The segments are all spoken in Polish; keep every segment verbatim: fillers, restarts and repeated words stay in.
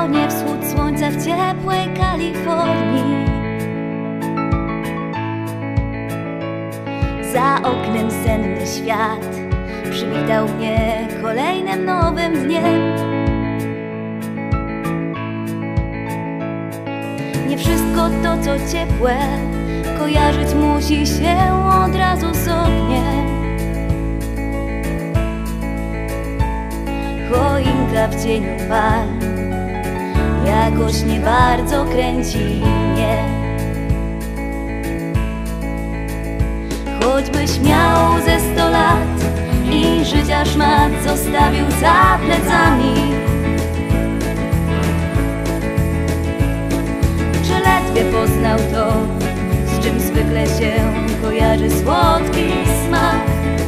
południe, wschód słońca w ciepłej Kalifornii. Za oknem senny świat przywitał mnie kolejnym nowym dniem. Nie wszystko to, co ciepłe, kojarzyć musi się od razu z ogniem. Choinka w cieniu palm jakoś nie bardzo kręci mnie. Choćbyś miał ze sto lat i życia szmat zostawił za plecami, czy ledwie poznał to, z czym zwykle się kojarzy słodki smak?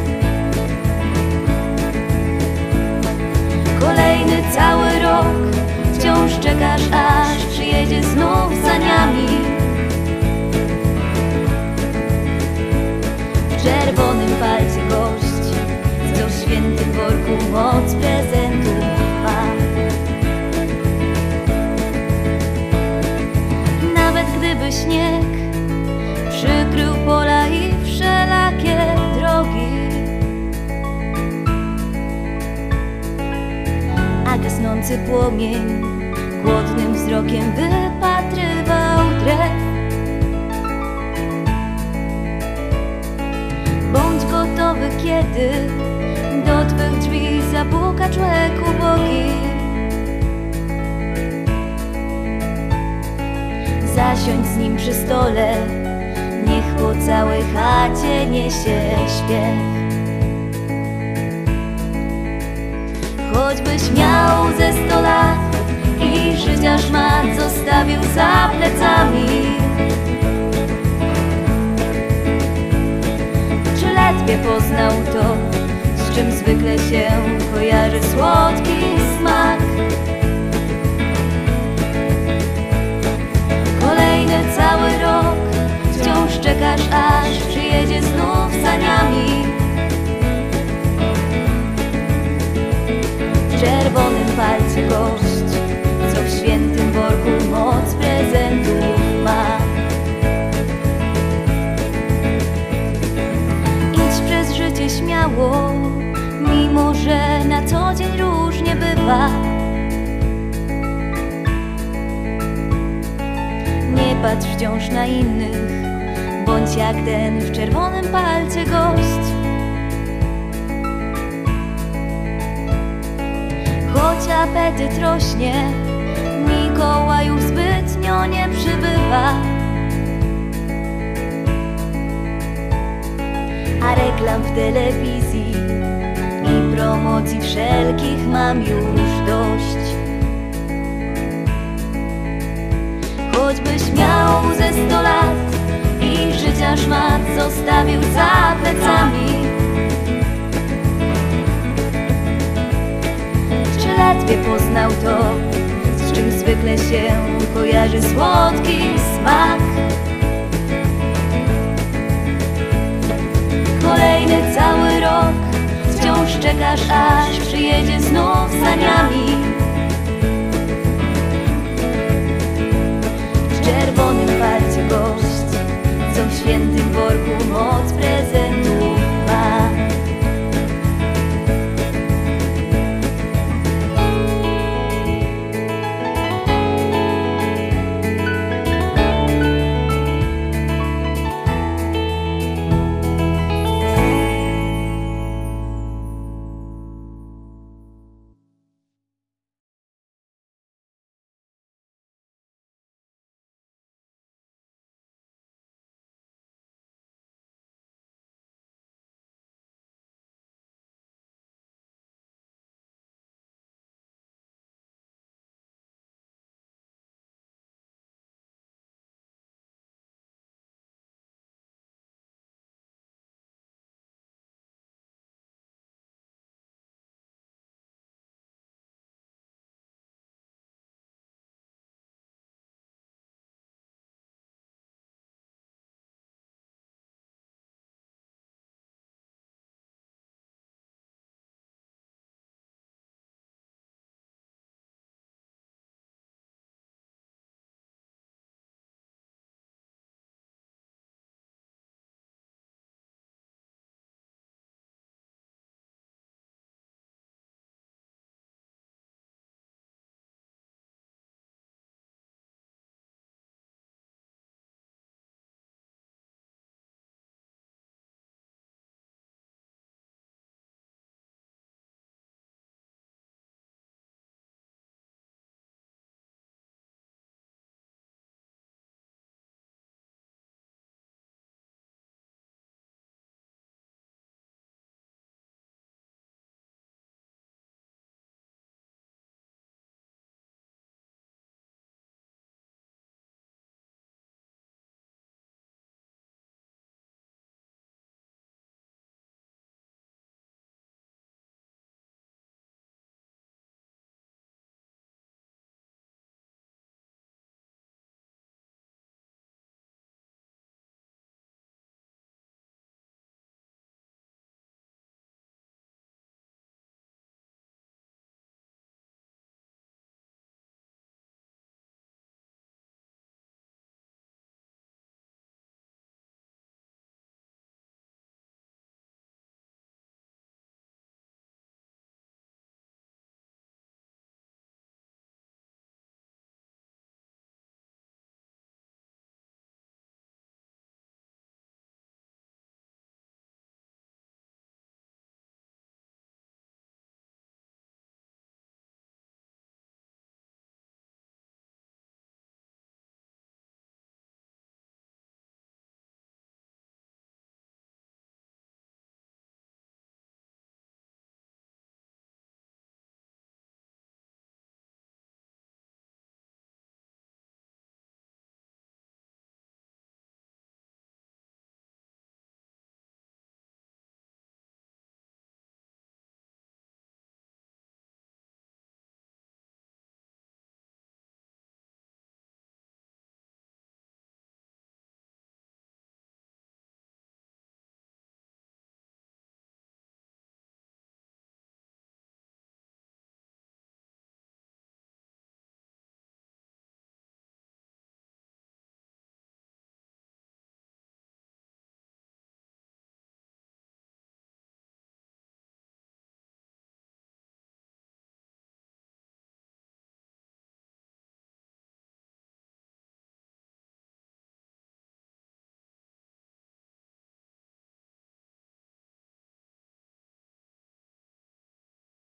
Kolejny cały rok wciąż czekasz, aż przyjedzie znów za niami. W czerwonym palcie gość, co w świętym worku moc prezentów ma. Nawet gdyby śnieg przykrył pola i wszelakie drogi, a gasnący płomień głodnym wzrokiem wypatrywał drew. Bądź gotowy, kiedy do twych drzwi zapuka człek ubogi. Zasiądź z nim przy stole, niech po całej chacie niesie śpiew. Choćbyś miał ze sto lat i życia szmat zostawił za plecami, czy ledwie poznał to, z czym zwykle się kojarzy słodki smak? Kolejny cały rok wciąż czekasz, aż przyjedzie znów saniami. W czerwonym palcie gość, co w świętym worku moc prezentów ma. Idź przez życie śmiało, mimo że na co dzień różnie bywa. Nie patrz wciąż na innych, bądź jak ten w czerwonym palcie gość. Choć apetyt rośnie, Mikołajów zbytnio nie przybywa, a reklam w telewizji i promocji wszelkich mam już dość. Choćbyś miał ze sto lat i życia szmat zostawił za plecami, czy ledwie poznał to, z czym zwykle się kojarzy słodki smak? Kolejny cały rok wciąż czekasz, aż przyjedzie znów saniami. W czerwonym palcie gość, co w świętym worku moc prezentów